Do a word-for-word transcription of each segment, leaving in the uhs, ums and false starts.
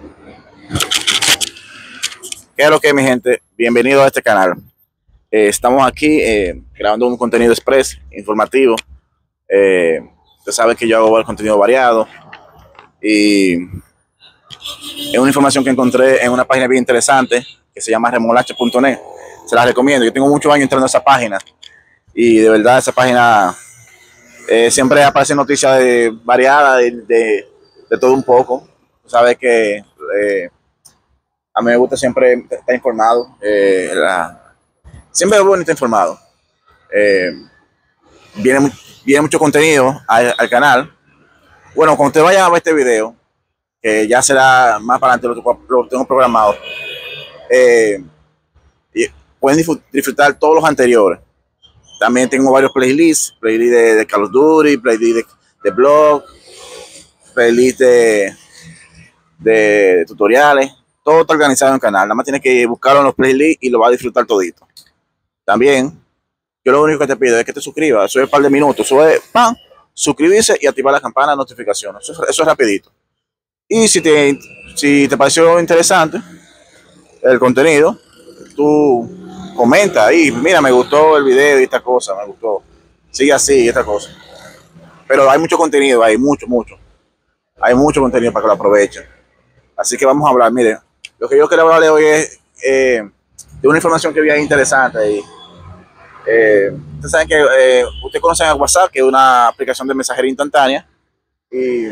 ¿Qué es lo que, mi gente? Bienvenido a este canal. Eh, estamos aquí eh, grabando un contenido express, informativo. Eh, usted sabe que yo hago el contenido variado y es una información que encontré en una página bien interesante que se llama remolacha punto net. Se la recomiendo. Yo tengo muchos años entrando a esa página y de verdad esa página eh, siempre aparece noticias de, variadas de, de, de todo un poco. Sabes que eh, a mí me gusta siempre estar informado. Eh, la, siempre es bueno estar informado. Eh, viene, viene mucho contenido al, al canal. Bueno, cuando usted vaya a ver este video, que ya será más para adelante lo que lo tengo programado, eh, pueden disfrutar todos los anteriores. También tengo varios playlists, playlist de, de Call of Duty, playlist de, de blog, playlist de, de tutoriales. Todo está organizado en el canal. Nada más tienes que buscarlo en los playlists y lo vas a disfrutar todito. También, yo lo único que te pido es que te suscribas. Eso es un par de minutos. Eso es, ¡pam!, suscribirse y activar la campana de notificaciones. Eso, eso es rapidito. Y si te, si te pareció interesante el contenido, tú comenta ahí. Mira, me gustó el video y esta cosa, me gustó. Sigue así y esta cosa. Pero hay mucho contenido, hay mucho, mucho. Hay mucho contenido para que lo aprovechen. Así que vamos a hablar, mire. Lo que yo quiero hablar de hoy es eh, de una información que vi ahí interesante. Y, eh, ustedes saben que eh, ustedes conocen a WhatsApp, que es una aplicación de mensajería instantánea. Y,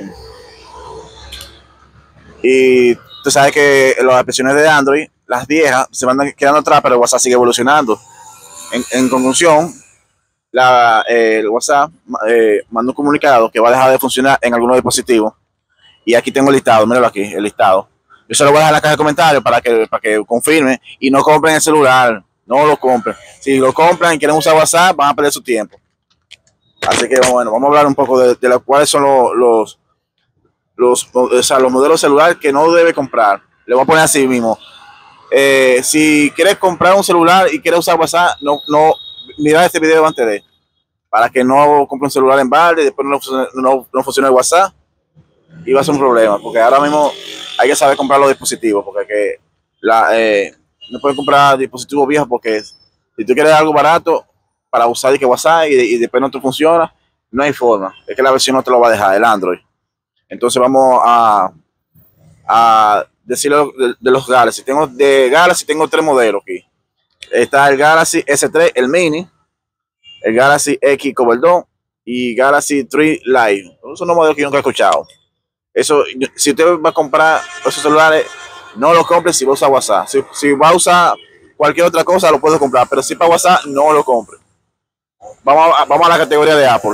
y tú sabes que las aplicaciones de Android, las viejas, se van quedando atrás, pero WhatsApp sigue evolucionando. En, en conclusión, la, eh, el WhatsApp eh, manda un comunicado que va a dejar de funcionar en algunos dispositivos. Y aquí tengo el listado, míralo aquí, el listado. Yo se lo voy a dejar en la caja de comentarios para que, para que confirmen y no compren el celular. No lo compren. Si lo compran y quieren usar WhatsApp, van a perder su tiempo. Así que bueno, vamos a hablar un poco de, de los, cuáles son los, los, los, o sea, los modelos de celular que no debe comprar. Le voy a poner así mismo. Eh, si quieres comprar un celular y quieres usar WhatsApp, no, no, mira este video antes de, para que no compre un celular en balde y después no, no, no funcione el WhatsApp. Y va a ser un problema, porque ahora mismo hay que saber comprar los dispositivos, porque que la, eh, no pueden comprar dispositivos viejos, porque si tú quieres algo barato para usar y que WhatsApp y, y después no te funciona, no hay forma. Es que la versión no te lo va a dejar, el Android. Entonces vamos a, a decirlo de, de los Galaxy. Tengo de Galaxy tengo tres modelos aquí. Está el Galaxy S tres, el Mini, el Galaxy X Cover dos y Galaxy tres Live. Esos son los modelos que yo nunca he escuchado. Eso, si usted va a comprar esos celulares, no los compre si va a usar WhatsApp. Si, si va a usar cualquier otra cosa, lo puede comprar, pero si para WhatsApp, no lo compre. Vamos a, vamos a la categoría de Apple.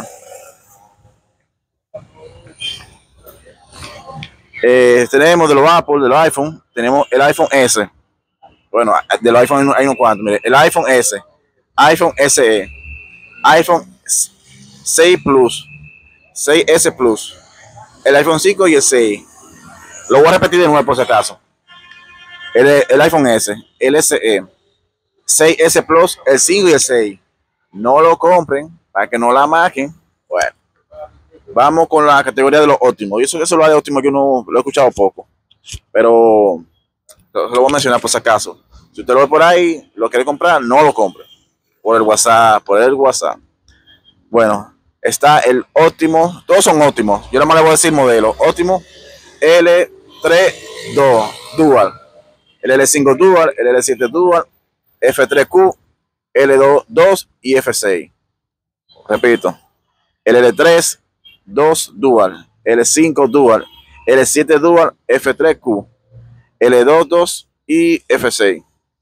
Eh, tenemos de los Apple, de los iPhone, tenemos el iPhone S. Bueno, de los iPhone hay unos cuantos. Mire, el iPhone S, iPhone S E, iPhone seis Plus, seis S Plus, el iPhone cinco y el seis. Lo voy a repetir de nuevo por si acaso. El, el iPhone S, el S E, seis S Plus, el cinco y el seis. No lo compren para que no la maquen. Bueno, vamos con la categoría de los óptimos. Y eso, eso lo de óptimo que uno lo he escuchado poco, pero lo, lo voy a mencionar por si acaso. Si usted lo ve por ahí, lo quiere comprar, no lo compre. Por el WhatsApp, por el WhatsApp. Bueno, está el óptimo, todos son óptimos. Yo nada más le voy a decir modelo. Óptimo L tres dos Dual, el L cinco Dual, el L siete Dual, F tres Q, L dos y F seis. Repito, el L tres dos Dual, L cinco Dual, L siete Dual, F tres Q, L dos y F seis.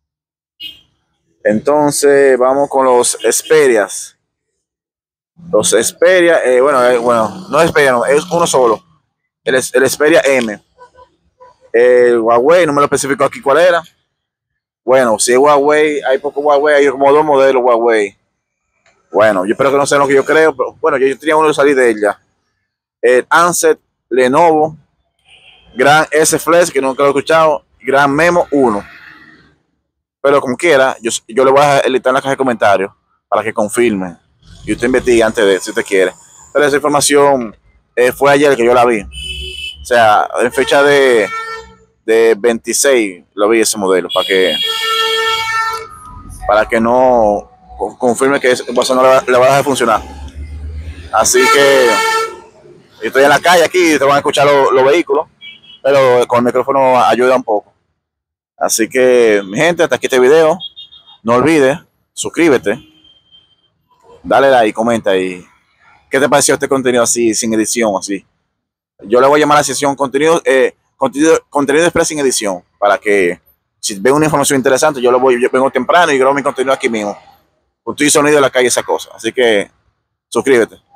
Entonces vamos con los Xperias. Los Xperia, eh, bueno, eh, bueno, no es Xperia, no, es uno solo. El, el Xperia M. El Huawei, no me lo especificó aquí cuál era. Bueno, si es Huawei, hay poco Huawei, hay como dos modelos Huawei. Bueno, yo espero que no sean lo que yo creo, pero bueno, yo, yo tenía uno de salir de ella. El Ansett Lenovo Gran S Flex, que nunca lo he escuchado, Gran Memo uno. Pero como quiera, yo, yo le voy a editar en la caja de comentarios para que confirmen. Y usted investigue antes de, si usted quiere. Pero esa información eh, fue ayer que yo la vi. O sea, en fecha de de veintiséis lo vi ese modelo, para que para que no confirme que eso no le va, le va a dejar de funcionar. Así que estoy en la calle aquí, te van a escuchar los, los vehículos, pero con el micrófono ayuda un poco. Así que, mi gente, hasta aquí este video. No olvides, suscríbete, dale like, comenta y ¿qué te pareció este contenido así, sin edición, así? Yo le voy a llamar a la sesión contenido, eh, contenido, contenido express sin edición, para que si veo una información interesante, yo lo voy, yo vengo temprano y grabo mi contenido aquí mismo. Utilizo sonido de la calle, esa cosa. Así que suscríbete.